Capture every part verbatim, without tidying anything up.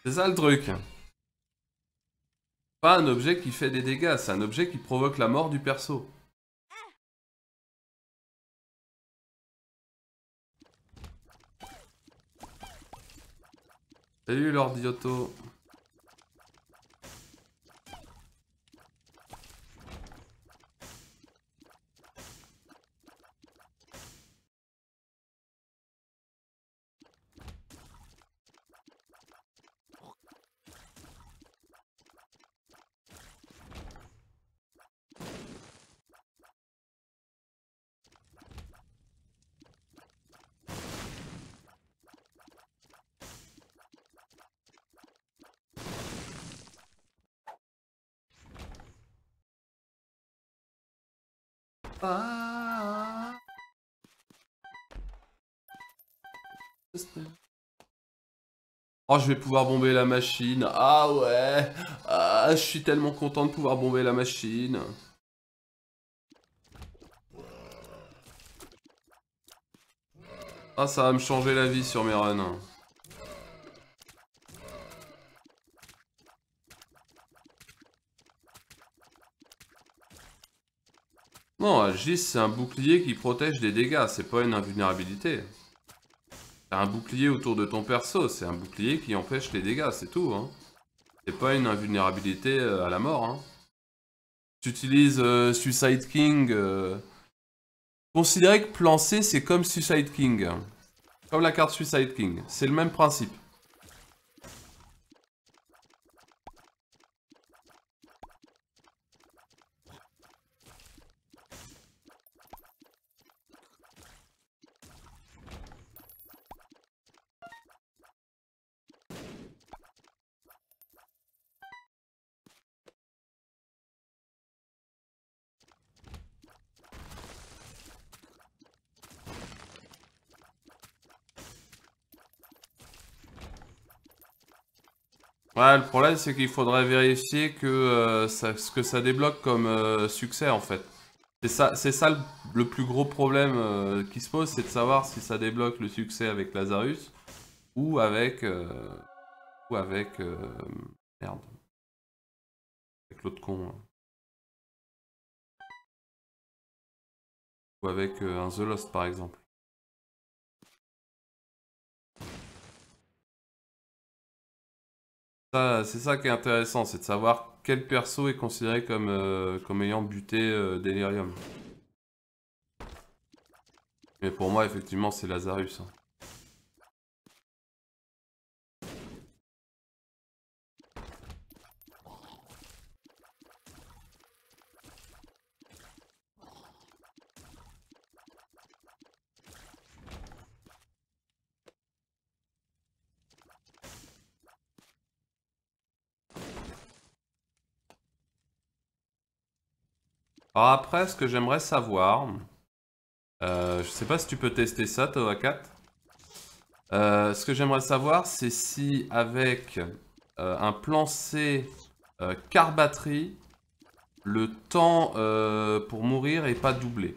C'est ça le truc. Pas un objet qui fait des dégâts, c'est un objet qui provoque la mort du perso. Salut Lord Yoto. Ah. Oh, je vais pouvoir bomber la machine. Ah ouais. Ah, je suis tellement content de pouvoir bomber la machine. Ah, ça va me changer la vie sur mes runs. Non, Agis, c'est un bouclier qui protège des dégâts, c'est pas une invulnérabilité. C'est un bouclier autour de ton perso, c'est un bouclier qui empêche les dégâts, c'est tout. Hein. C'est pas une invulnérabilité à la mort. Hein. Tu utilises euh, Suicide King. Euh... Considérez que plan C, c'est comme Suicide King. Comme la carte Suicide King. C'est le même principe. Ouais, le problème c'est qu'il faudrait vérifier que euh, ça, ce que ça débloque comme euh, succès en fait. C'est ça, c'est ça le, le plus gros problème euh, qui se pose, c'est de savoir si ça débloque le succès avec Lazarus ou avec euh, ou avec euh, merde, avec l'autre con, là. Ou avec euh, un The Lost par exemple. Ça, c'est ça qui est intéressant, c'est de savoir quel perso est considéré comme, euh, comme ayant buté euh, Delirium. Mais pour moi, effectivement, c'est Lazarus. Hein. Alors après, ce que j'aimerais savoir, euh, je sais pas si tu peux tester ça, Toa quatre. Euh, ce que j'aimerais savoir, c'est si avec euh, un plan C euh, car batterie, le temps euh, pour mourir est pas doublé.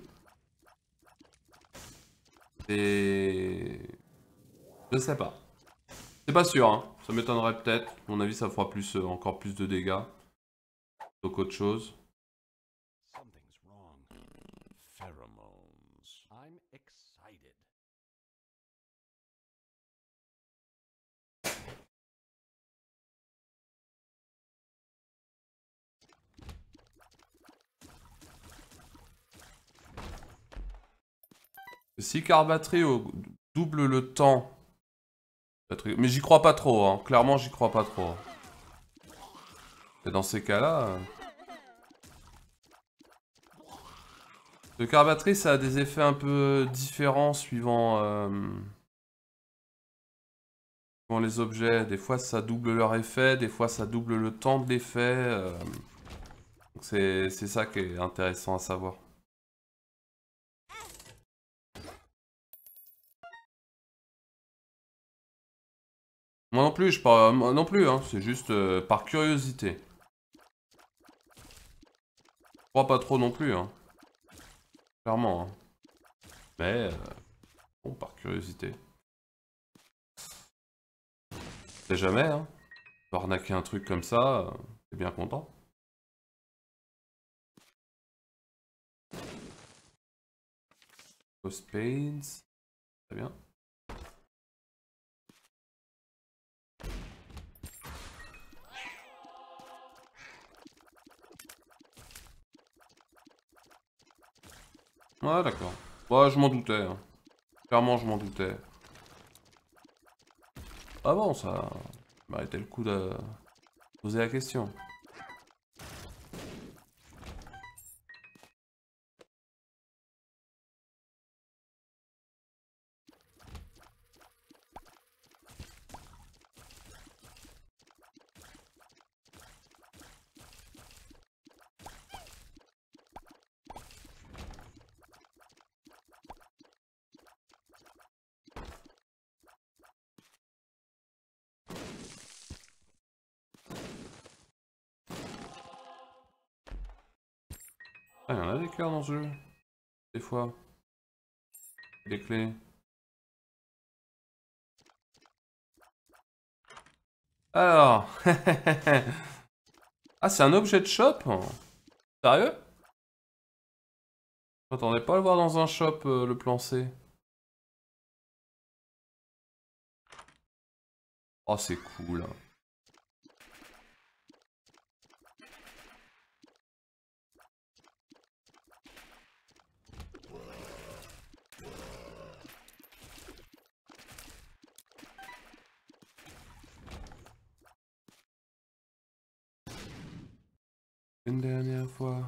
Et... Je sais pas. C'est pas sûr, hein. Ça m'étonnerait peut-être. À mon avis, ça fera plus, euh, encore plus de dégâts. Plutôt qu'autre chose. Si car batterie au- double le temps... Mais j'y crois pas trop, hein. Clairement, j'y crois pas trop. Et dans ces cas-là... euh, Le car batterie, ça a des effets un peu différents suivant, euh, suivant les objets. Des fois, ça double leur effet, des fois, ça double le temps de l'effet. euh, donc c'est c'est ça qui est intéressant à savoir. Moi non plus, je pas, moi non plus, hein, c'est juste euh, par curiosité. Je crois pas trop non plus, hein, clairement. Hein. Mais, euh, bon, par curiosité. C'est jamais, hein. peux arnaquer un truc comme ça, euh, t'es bien content. Post Pains. Très bien. Ouais, d'accord. Ouais, je m'en doutais. Hein. Clairement, je m'en doutais. Ah bon, ça méritait le coup de poser la question. Ah, il y en a des cœurs dans ce jeu. Des fois. Des clés. Alors. Ah, c'est un objet de shop? Sérieux? J'attendais pas à le voir dans un shop, euh, le plan C. Oh, c'est cool. Une dernière fois.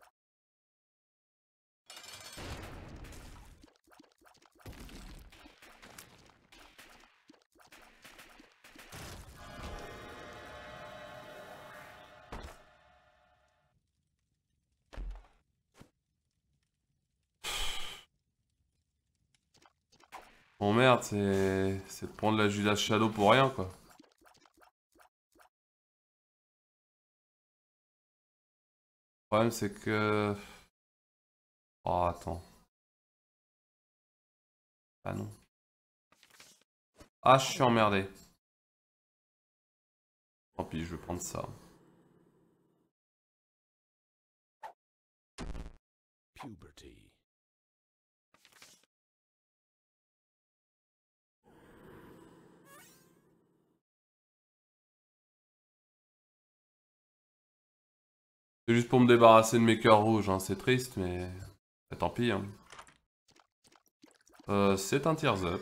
Bon merde, c'est... C'est de prendre la Judas Shadow pour rien, quoi. Le problème, c'est que... Oh, attends. Ah non. Ah, je suis emmerdé. Tant pis, je vais prendre ça. Puberty. C'est juste pour me débarrasser de mes cœurs rouges, hein. C'est triste, mais... mais tant pis, hein. Euh, c'est un Tears Up.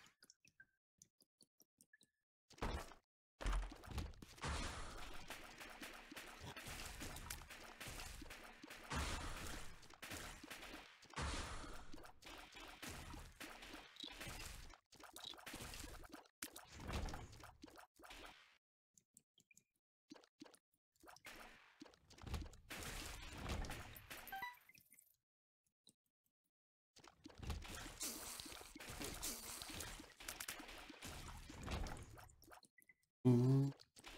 Ouh.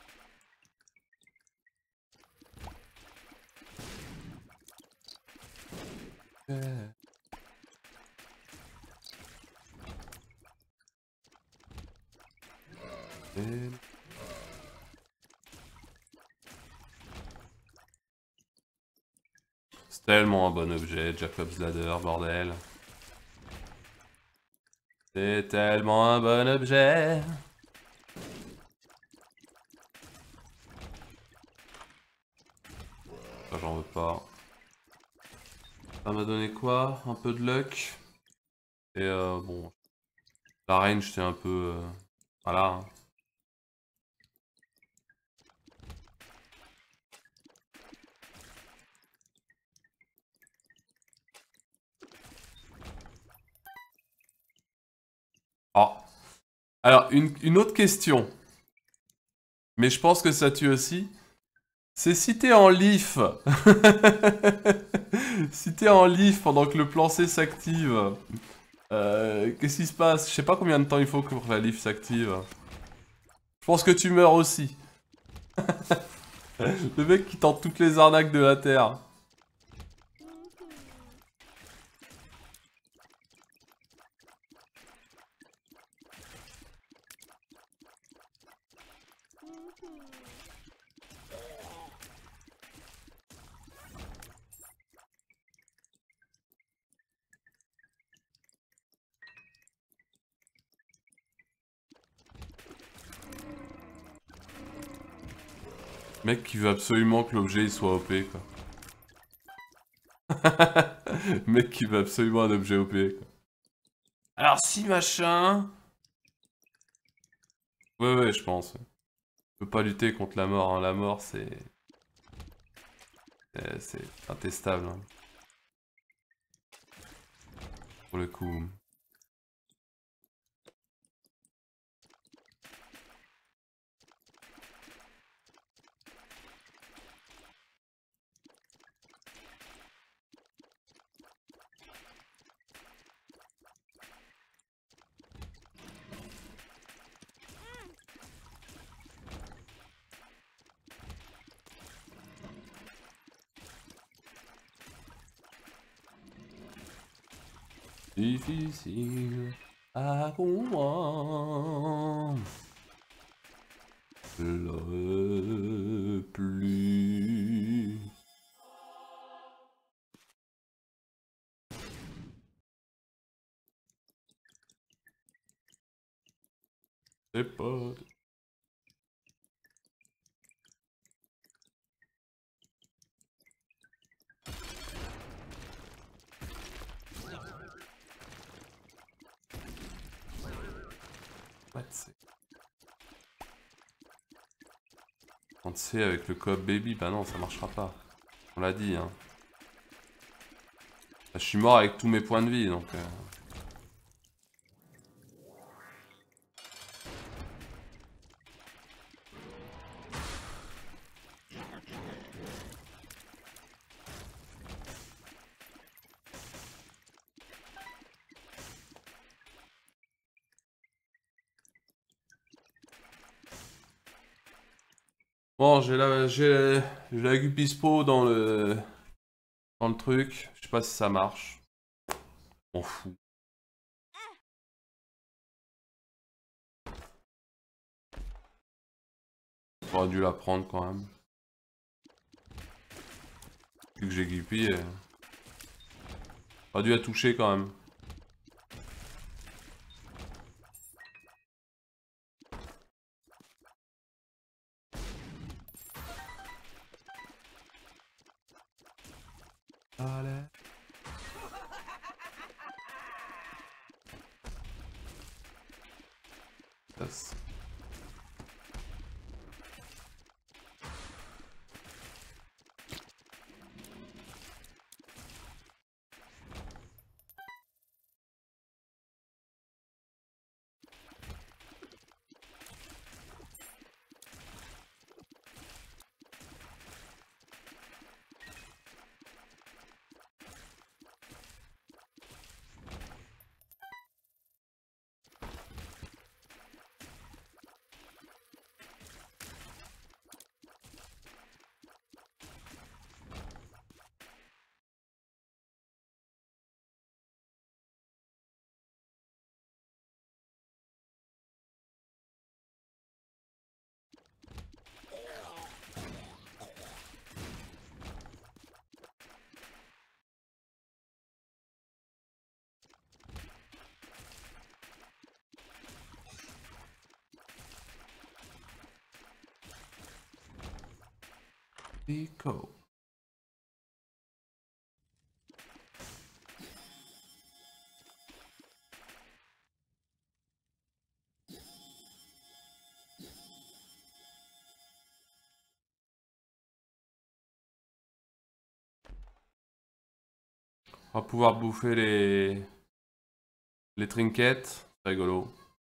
Yeah. Et... C'est tellement un bon objet, Jacob's Ladder, bordel. C'est tellement un bon objet. Ça, j'en veux pas. Ça m'a donné quoi? Un peu de luck. Et euh, bon... La range, c'est un peu... euh, Voilà. Hein. Oh. Alors, une, une autre question. Mais je pense que ça tue aussi. C'est si t'es en leaf. Si t'es en leaf pendant que le plan C s'active. Euh, Qu'est-ce qui se passe? Je sais pas combien de temps il faut pour que la leaf s'active. Je pense que tu meurs aussi. Le mec qui tente toutes les arnaques de la Terre. Mec qui veut absolument que l'objet il soit O P quoi. Mec qui veut absolument un objet O P quoi. Alors si machin... Ouais ouais je pense. Je peux pas lutter contre la mort, hein. La mort c'est... C'est intestable. Hein. Pour le coup. Difficile à comprendre. Le plus. C'est pas. What c'est. Quand c'est avec le coop baby, bah non, ça marchera pas. On l'a dit, hein. Je suis mort avec tous mes points de vie, donc... Euh... Bon, j'ai la... J'ai la Gupispo dans le... Dans le truc. Je sais pas si ça marche. On fout. J'aurais dû la prendre quand même. Vu que j'ai Guppy, euh... j'aurais dû la toucher quand même. Allez. Yes. Pico. On va pouvoir bouffer les... Les trinkets. C'est rigolo.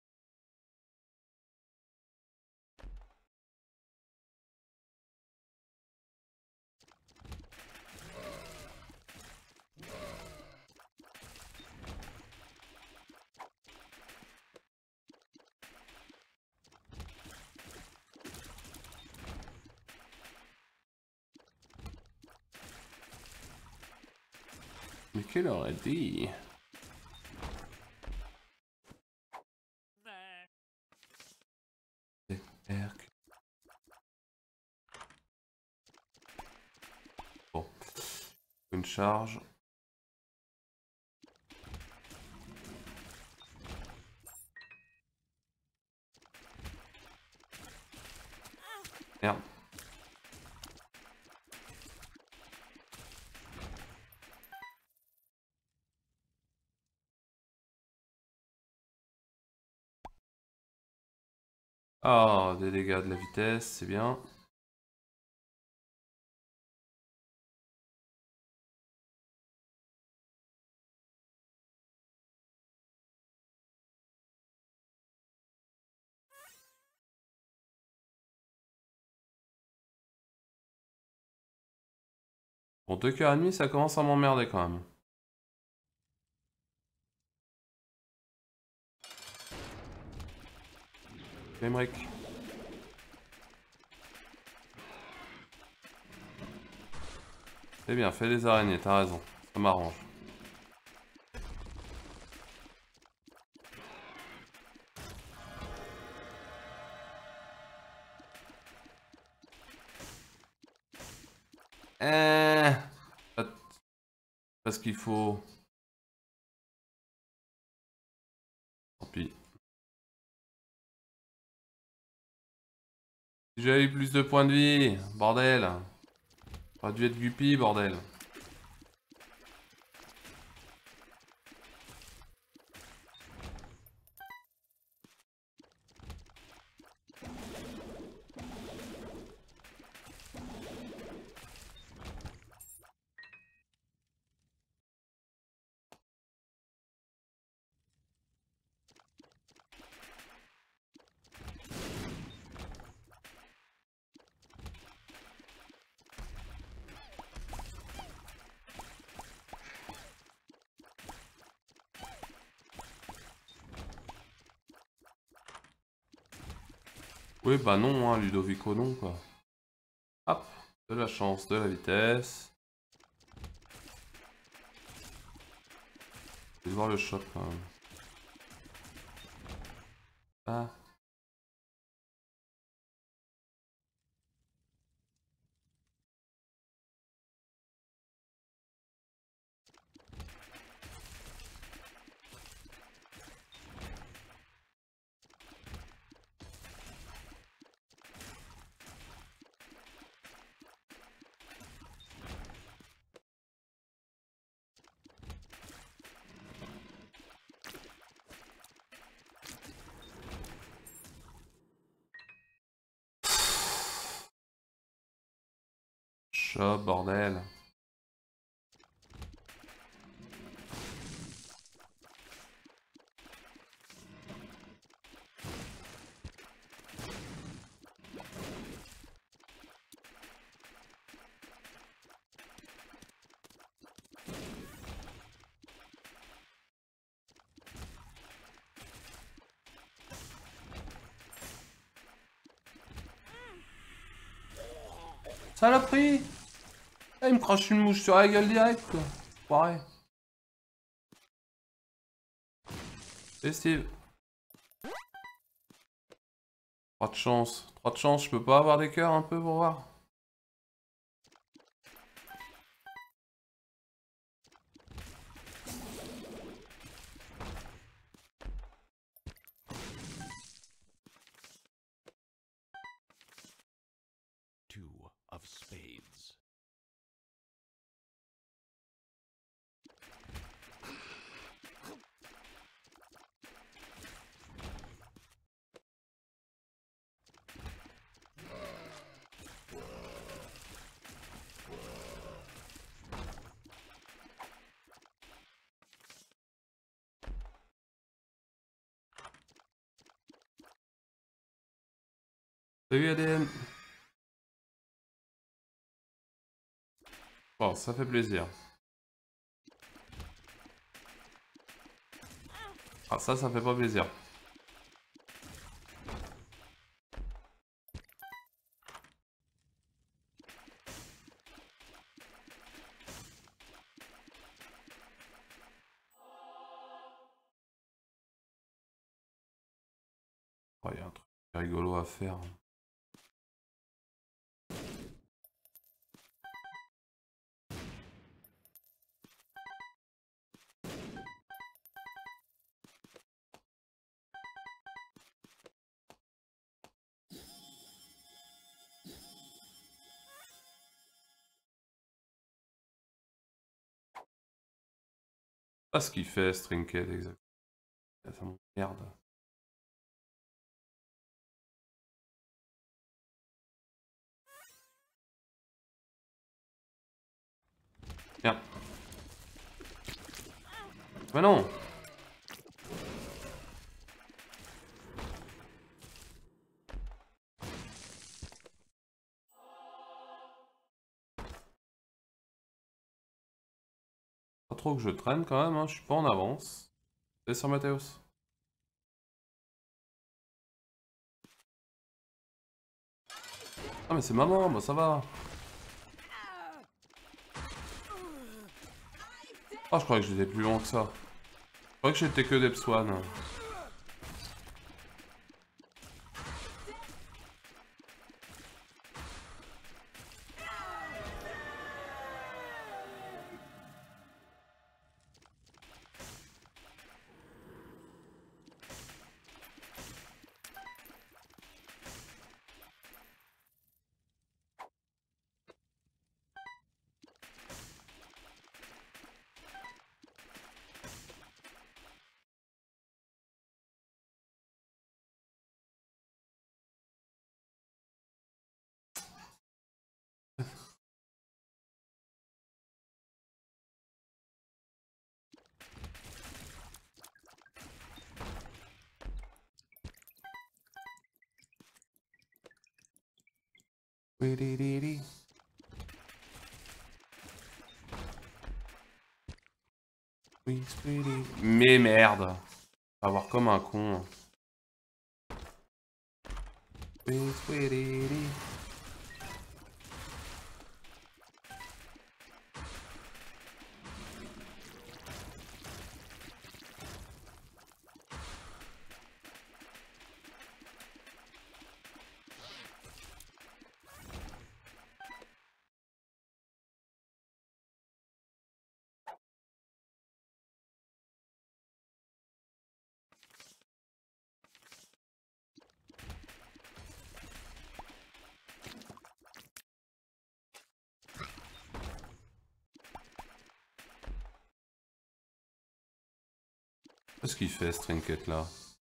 Mais quelle heure est dit? Bon. Une charge. Merde. Ah, des dégâts de la vitesse, c'est bien. Bon, deux cœurs et demi, ça commence à m'emmerder quand même. Limerick. C'est bien, fais des araignées, t'as raison. Ça m'arrange. Euh... Parce qu'il faut... Tant pis. Si j'avais eu plus de points de vie, bordel. J'aurais dû être Guppy, bordel. Oui, bah non, hein, Ludovico non, quoi. Hop, de la chance, de la vitesse. Je vais voir le shot quand même. Ah. Shot, bordel. Saloperie! Ah, il me crache une mouche sur la gueule direct, quoi. Pareil. Et Steve. Trois de chance. Trois de chance, je peux pas avoir des cœurs un peu pour voir? Two of spades. Salut A D M. Bon, ça fait plaisir. Ah, ça, ça fait pas plaisir. Oh, il y a un truc rigolo à faire. Pas ce qu'il fait, ce trinket, exact. Ça m'emmerde. Merde. Mais non. Pas trop que je traîne quand même, hein. Je suis pas en avance. C'est sur Mathéos. Ah mais c'est maman, bah ça va. Ah, je croyais que j'étais plus long que ça. Je croyais que j'étais que d'Epswan. Mais merde. On va voir comme un con. Qu'est-ce qu'il fait ce trinket là?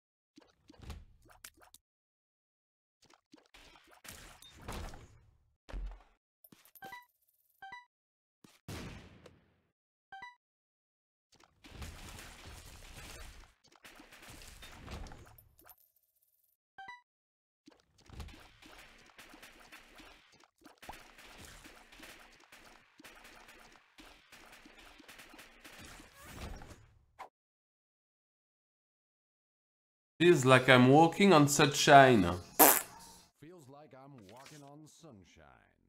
Feels like I'm walking on sunshine. Feels like I'm walking on sunshine.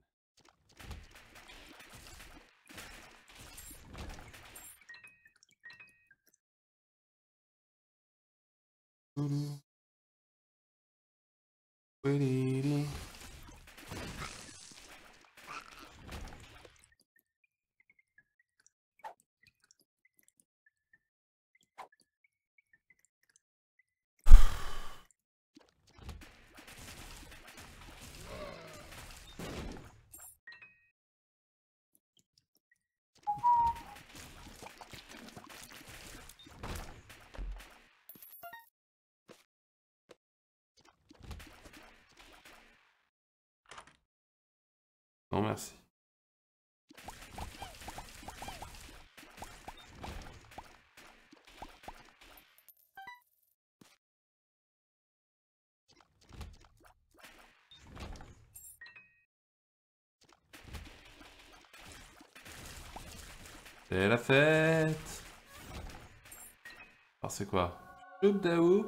Non merci. C'est la fête. Alors c'est quoi? Choup da whoop.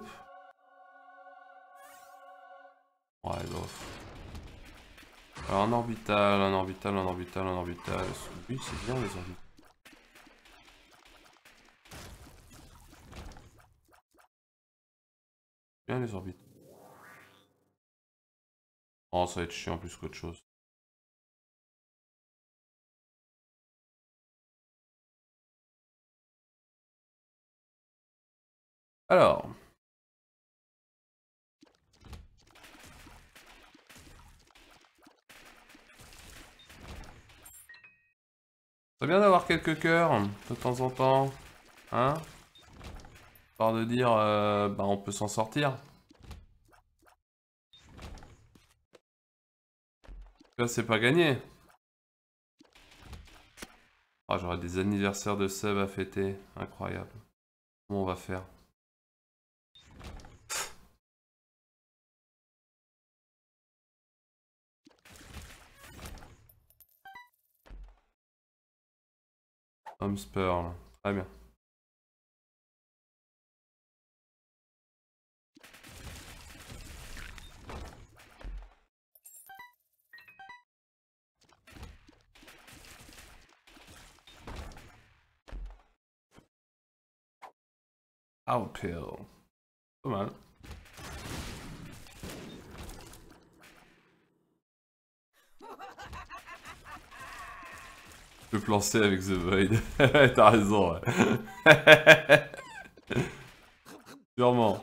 Ouais, bof. Alors un orbital, un orbital, un orbital, un orbital. Oui, c'est bien les orbitales. Bien les orbites. Oh, ça va être chiant plus qu'autre chose. Alors. C'est bien d'avoir quelques cœurs de temps en temps. Hein? Histoire de dire, euh, bah on peut s'en sortir. Là, c'est pas gagné. Ah, j'aurai des anniversaires de sub à fêter. Incroyable. Comment on va faire? Homme Spurl. Très bien. Outpill. Pas mal. Je peux lancer avec The Void. T'as raison, ouais. Sûrement.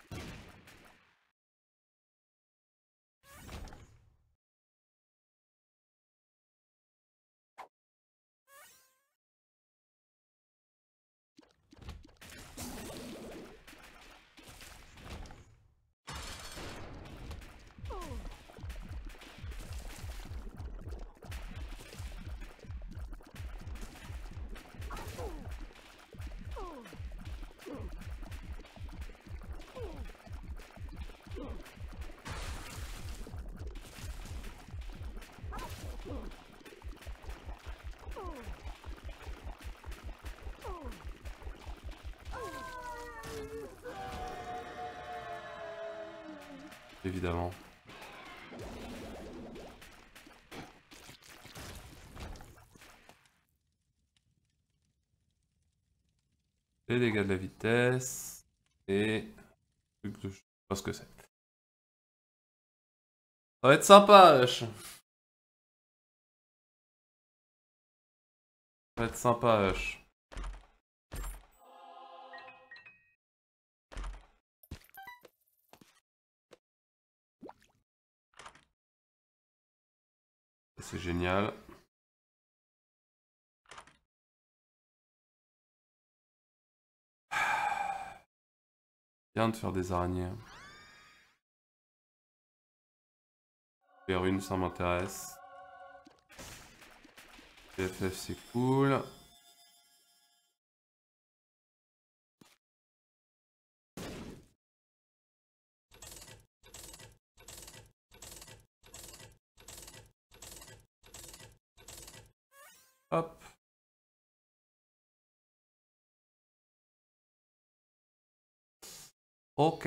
Évidemment. Les dégâts de la vitesse. Et... je sais pas ce que c'est. Ça va être sympa, Hush. Ça va être sympa, Hush. C'est génial. Bien de faire des araignées. Faire une, ça m'intéresse. P F F, c'est cool. Hop. Ok.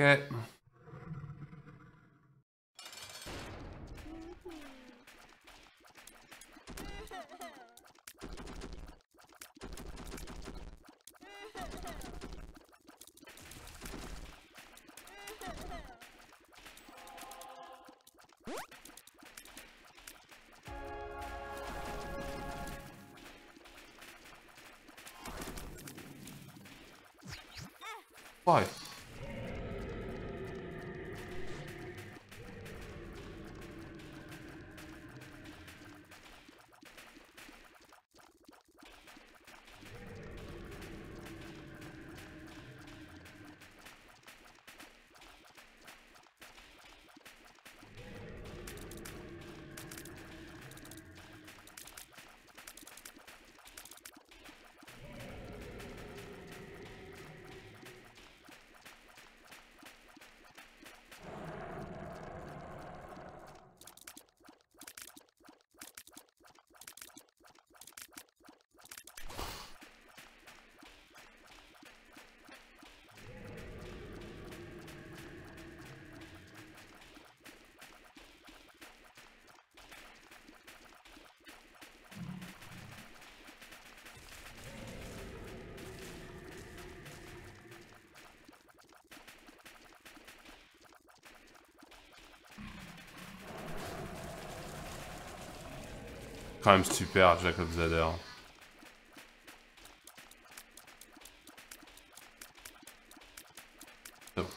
Ouais. Quand même super, Jacob Zader. Oh.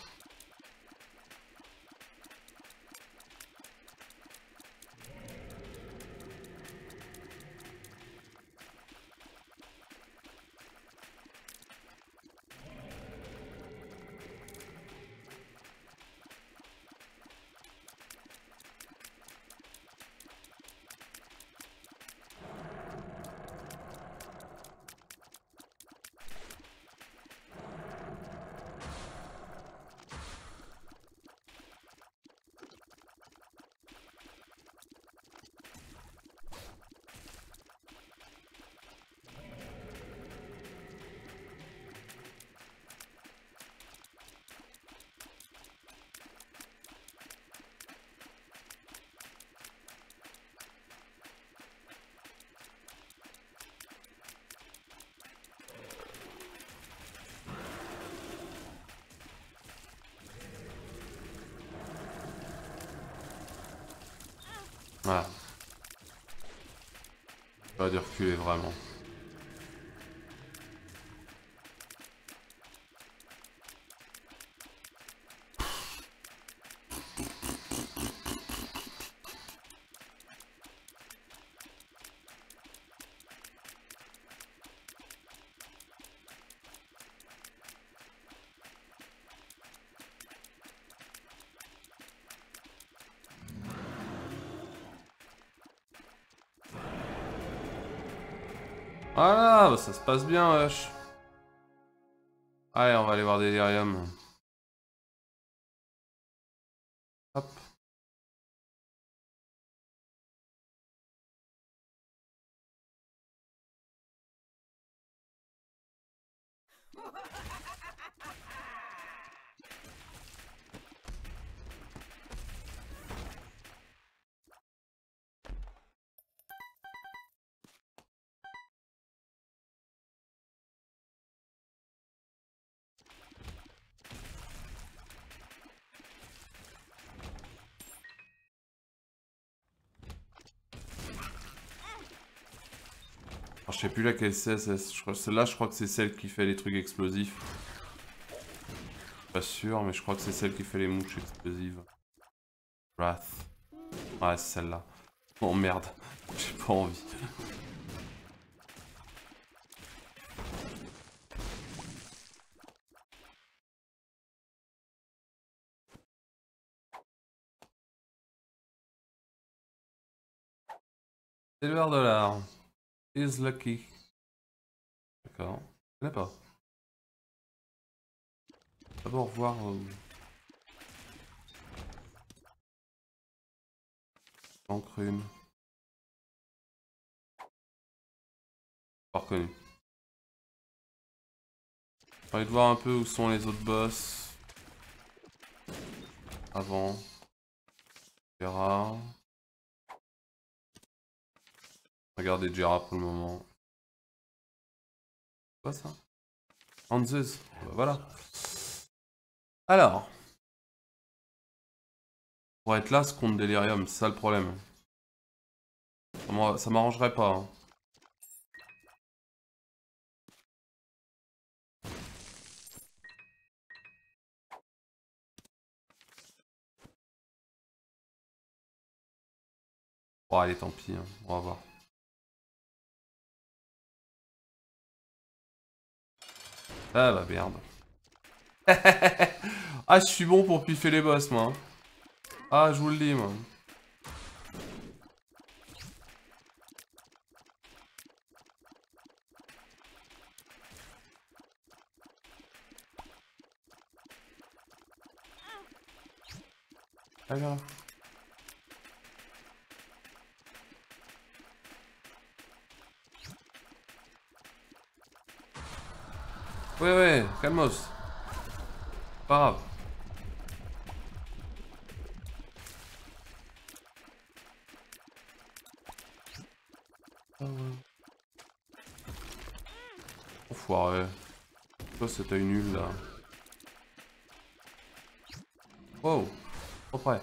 Voilà. Pas de reculer vraiment. Voilà, bah ça se passe bien, wesh. Allez, on va aller voir Delirium. Hop. Alors, je sais plus laquelle c'est, celle-là je crois que c'est celle qui fait les trucs explosifs. Pas sûr, mais je crois que c'est celle qui fait les mouches explosives. Wrath. Ouais, c'est celle-là. Oh merde, j'ai pas envie. Silver Dollar. Is lucky. D'accord. Je connais pas. D'abord voir... Euh... Encrume. Pas reconnu. J'ai envie de voir un peu où sont les autres boss. Avant. Jera. Regardez Jera pour le moment. C'est quoi ça? Hanses. Bah, voilà. Alors. Pour être là, ce compte Delirium, c'est ça le problème. Ça m'arrangerait pas. Hein. Bon, allez, tant pis, hein. On va voir. Ah bah merde. Ah, je suis bon pour piffer les boss, moi. Ah, je vous le dis, moi. Allez, viens là. Ouais, ouais, calmos. Pas grave. Ah ouais. Enfoiré. Toi, cet œil nul là. Wow. Trop près.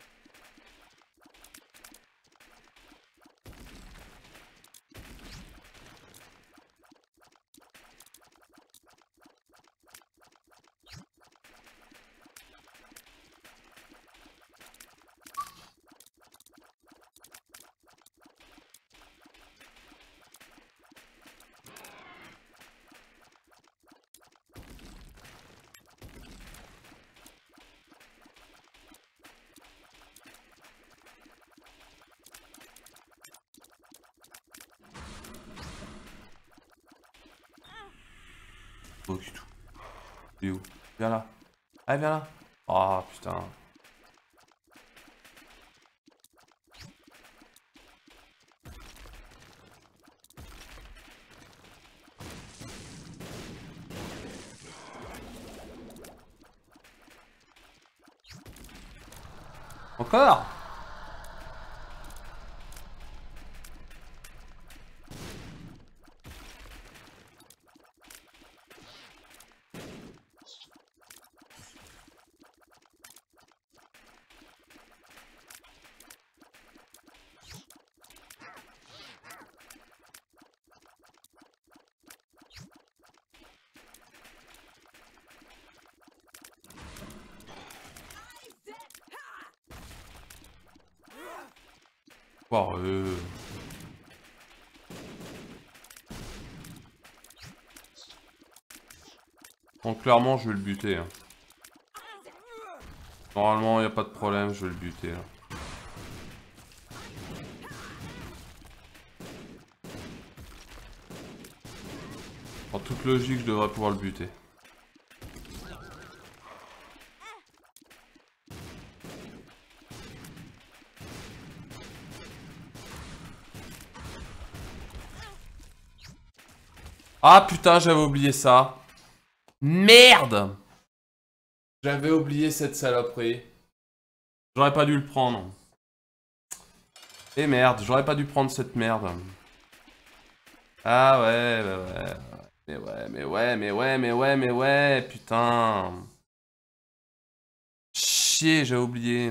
Pas du tout. Il est où? Viens là. Allez, viens là. Ah, oh, putain. Encore? Foireux. Donc clairement je vais le buter. Hein. Normalement il n'y a pas de problème, je vais le buter là. En toute logique je devrais pouvoir le buter. Ah putain, j'avais oublié ça. Merde! J'avais oublié cette saloperie. J'aurais pas dû le prendre. Et merde, j'aurais pas dû prendre cette merde. Ah ouais, bah ouais. Mais ouais, mais ouais, mais ouais, mais ouais, mais ouais, putain. Chier, j'ai oublié.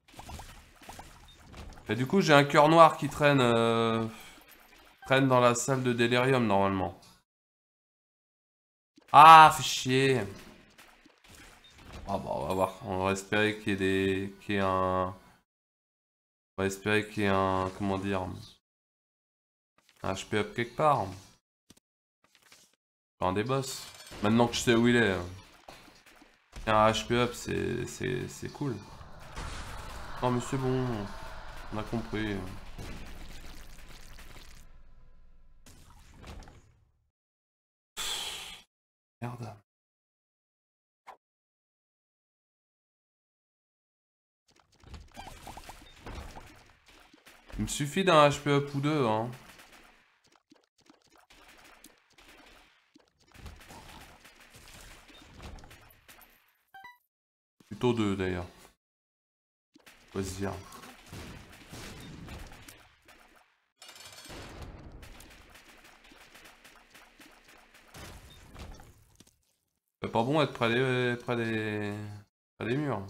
Et du coup, j'ai un cœur noir qui traîne, euh, traîne dans la salle de délirium normalement. Ah, fait chier. Ah bah on va voir, on va espérer qu'il y ait des... qu'il y ait un... On va espérer qu'il y ait un... comment dire... un H P up quelque part. Enfin des boss. Maintenant que je sais où il est. Un H P up c'est... c'est... c'est cool. Non mais c'est bon, on a compris. Merde. Il me suffit d'un H P up ou deux, hein. Plutôt deux d'ailleurs. Faut se dire. C'est pas bon être près des... près des... près des murs.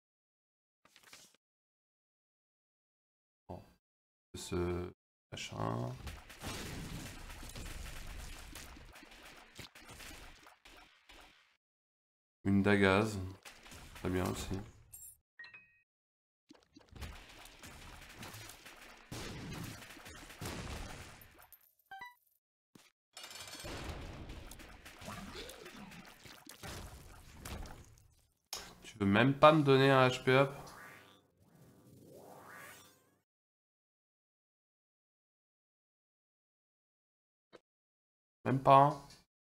Bon. Ce... machin... Une dagaz. Très bien aussi. Tu veux même pas me donner un H P up? Même pas un?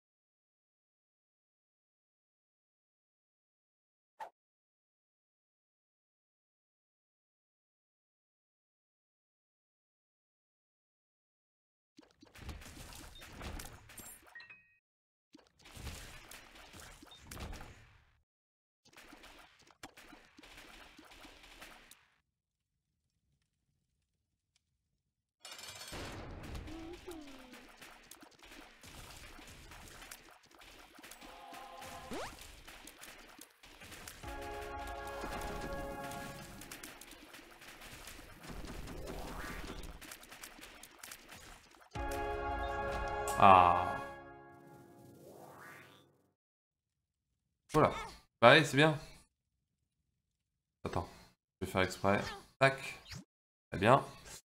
Ah. Voilà. Bah allez, c'est bien. Attends. Je vais faire exprès. Tac. Très bien.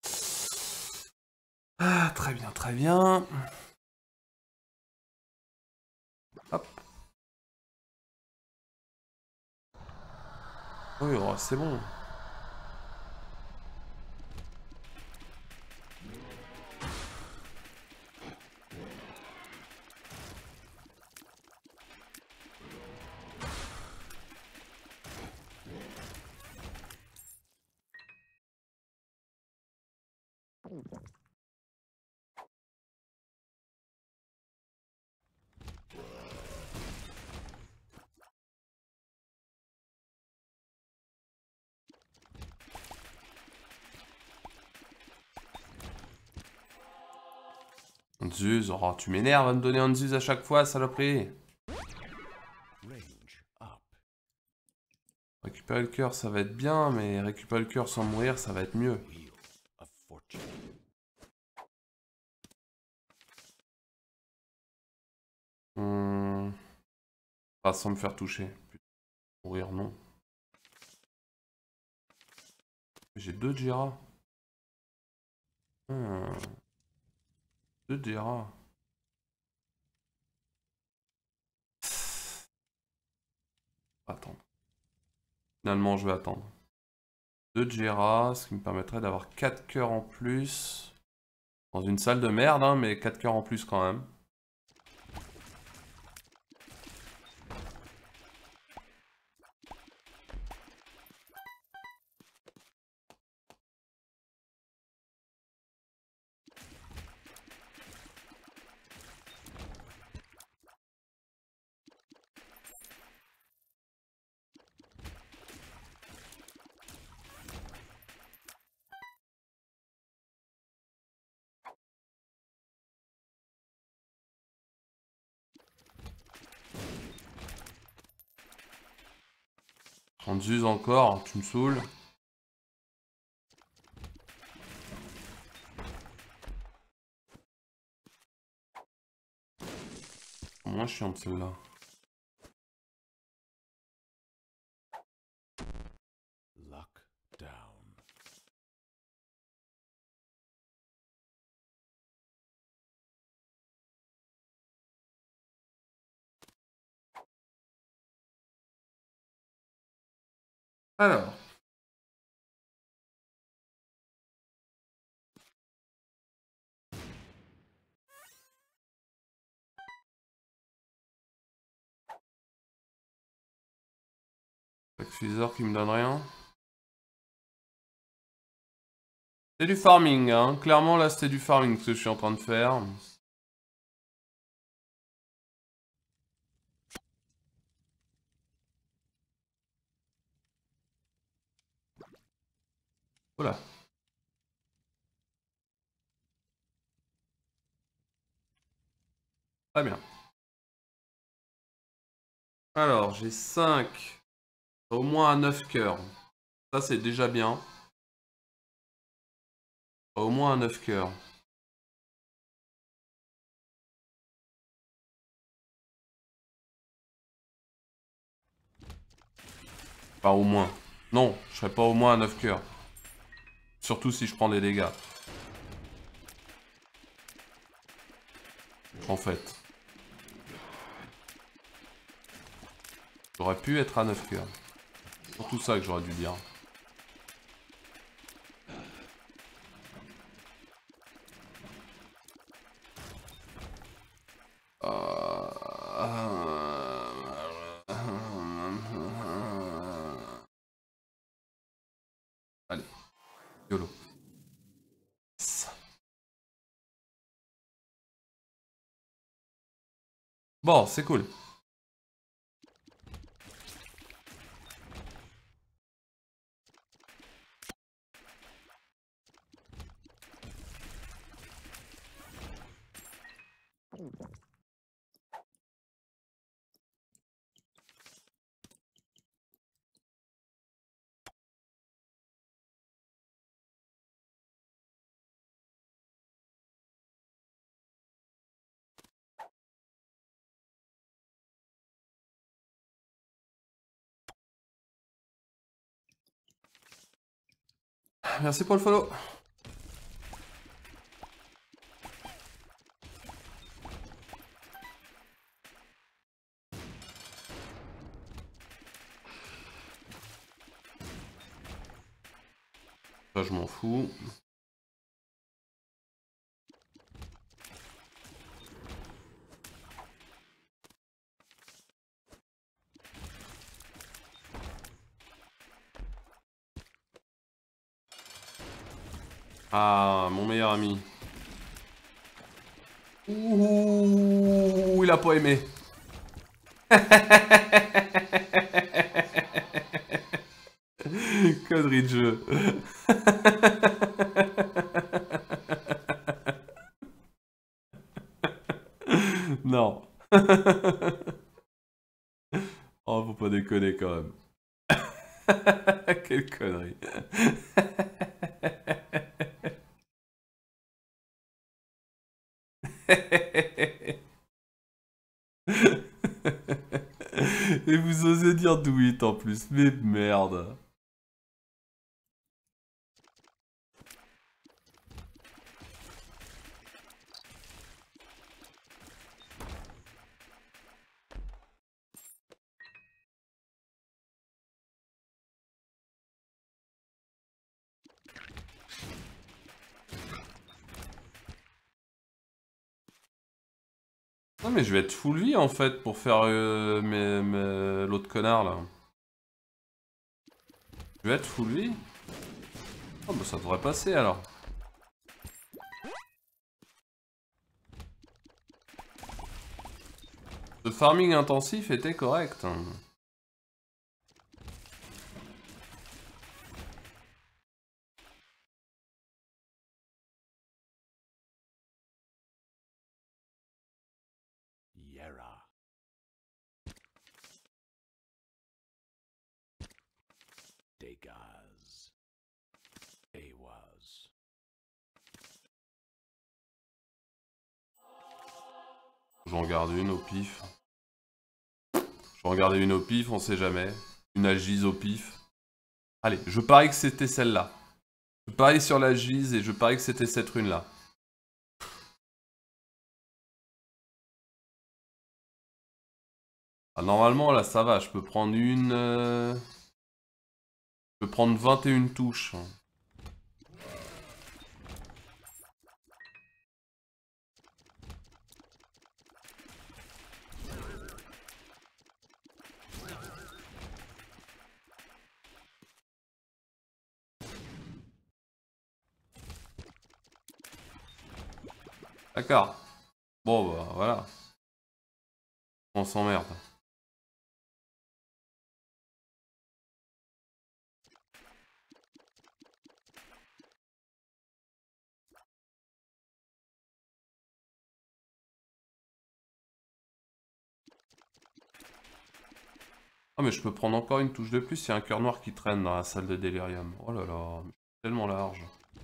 Ah, très bien, très bien. Hop. Oui, oh, c'est bon. Zuz, oh, tu m'énerves à me donner un Zuz à chaque fois, saloperie. Récupérer le cœur, ça va être bien, mais récupérer le cœur sans mourir, ça va être mieux. Hum... Pas sans me faire toucher. Mourir, non. J'ai deux Jira. Hmm. Deux Jera. Attends. Finalement, je vais attendre. Deux Jera, ce qui me permettrait d'avoir quatre cœurs en plus. Dans une salle de merde, hein, mais quatre cœurs en plus quand même. trente Zeus encore, tu me saoules. Moins chiante celle-là. Lock down. Alors. Accuseur qui me donne rien. C'est du farming, hein. Clairement, là, c'était du farming ce que je suis en train de faire. Voilà. Très bien. Alors, j'ai cinq. Au moins à neuf cœurs. Ça, c'est déjà bien. Au moins à neuf cœurs. Enfin, au moins. Non, je serai pas au moins à neuf cœurs. Surtout si je prends des dégâts. En fait. J'aurais pu être à neuf cœurs. C'est surtout ça que j'aurais dû dire. Allez. YOLO. Bon, c'est cool. Merci pour le follow. Ça, je m'en fous. Ah, mon meilleur ami. Ouh, il a pas aimé. Connerie de jeu. Non. Oh, faut pas déconner quand même. Quelle connerie. Et vous osez dire do it en plus, mais merde. Non mais je vais être full vie en fait pour faire euh, mes, mes... l'autre connard là. Je vais être full vie. Oh bah ça devrait passer alors. Le farming intensif était correct. Yera. Degaz. Awaz. J'en garde une au pif. J'en regardais une au pif, on sait jamais. Une agise au pif. Allez, je parie que c'était celle-là. Je parie sur la gise et je parie que c'était cette rune-là. Ah, normalement, là, ça va. Je peux prendre une... Euh... Je peux prendre vingt et une touches. D'accord. Bon, bah, voilà. On s'emmerde. Ah mais je peux prendre encore une touche de plus, il y a un cœur noir qui traîne dans la salle de délirium. Oh là là, tellement large.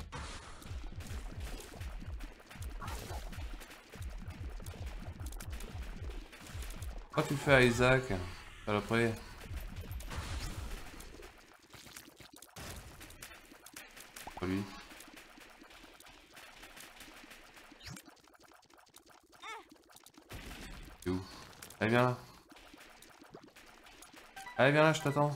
Pourquoi tu le fais à Isaac? Saloperie. Pas lui. C'est où? Allez viens là. Allez viens là, je t'attends.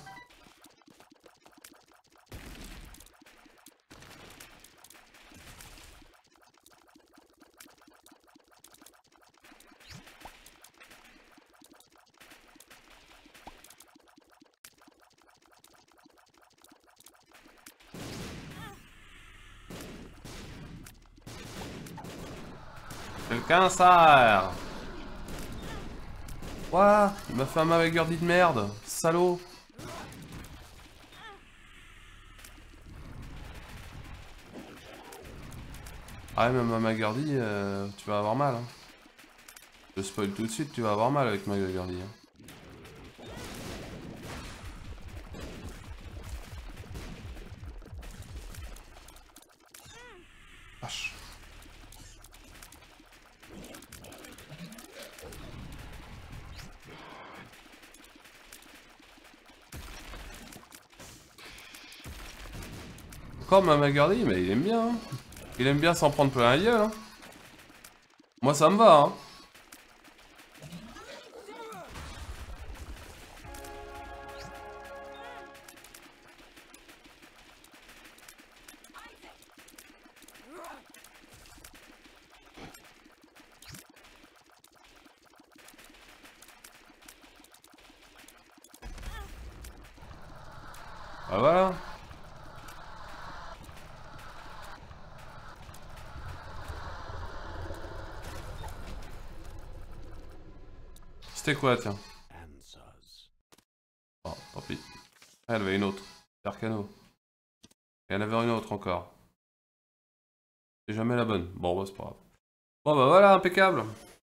Quelqu'un sert. Quoi? Il m'a fait un Magurdi de merde, salaud. Ah même ma Magurdi, euh, tu vas avoir mal. Hein. Je spoil tout de suite, tu vas avoir mal avec ma Magurdi. Hein. Vache. Encore ma Magurdi, mais il aime bien. Hein. Il aime bien s'en prendre plein la gueule. Hein. Moi ça me va. Hein. Bah voilà. C'était quoi, tiens? Oh, tant pis. Ah, elle avait une autre. Arcano. Et elle avait une autre encore. C'est jamais la bonne. Bon, bah, c'est pas grave. Bon, bah voilà, impeccable.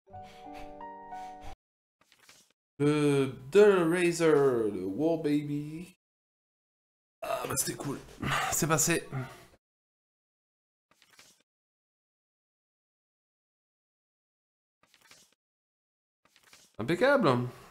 Le Dull Razor, le War Baby. Ah, bah c'était cool. C'est passé. Impeccable.